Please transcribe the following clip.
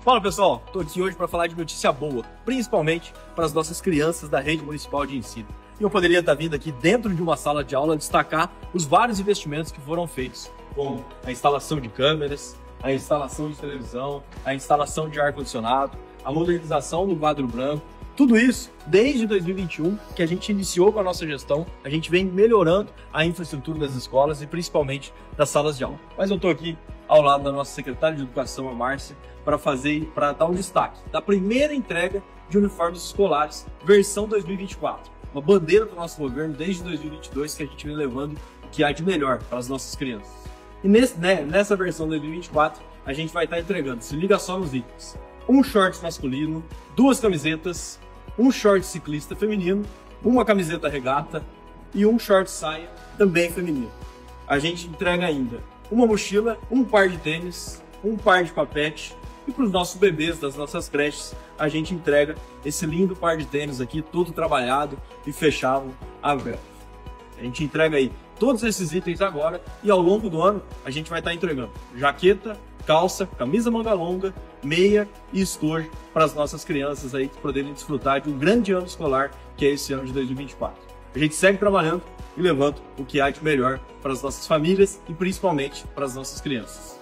Fala pessoal, estou aqui hoje para falar de notícia boa, principalmente para as nossas crianças da rede municipal de ensino. E eu poderia estar vindo aqui dentro de uma sala de aula destacar os vários investimentos que foram feitos, como a instalação de câmeras, a instalação de televisão, a instalação de ar-condicionado, a modernização do quadro branco. Tudo isso, desde 2021, que a gente iniciou com a nossa gestão, a gente vem melhorando a infraestrutura das escolas e principalmente das salas de aula. Mas eu estou aqui ao lado da nossa secretária de Educação, a Márcia, para dar um destaque da primeira entrega de uniformes escolares, versão 2024. Uma bandeira do nosso governo desde 2022 que a gente vem levando o que há de melhor para as nossas crianças. E nessa versão 2024, a gente vai estar entregando, se liga só nos itens, um short masculino, 2 camisetas, um short ciclista feminino, uma camiseta regata e um short saia também feminino. A gente entrega ainda uma mochila, um par de tênis, um par de papete e para os nossos bebês das nossas creches a gente entrega esse lindo par de tênis aqui, todo trabalhado e fechado a vela. A gente entrega aí todos esses itens agora e ao longo do ano a gente vai estar entregando jaqueta, calça, camisa manga longa, meia e estojo para as nossas crianças aí poderem desfrutar de um grande ano escolar que é esse ano de 2024. A gente segue trabalhando e levando o que há de melhor para as nossas famílias e principalmente para as nossas crianças.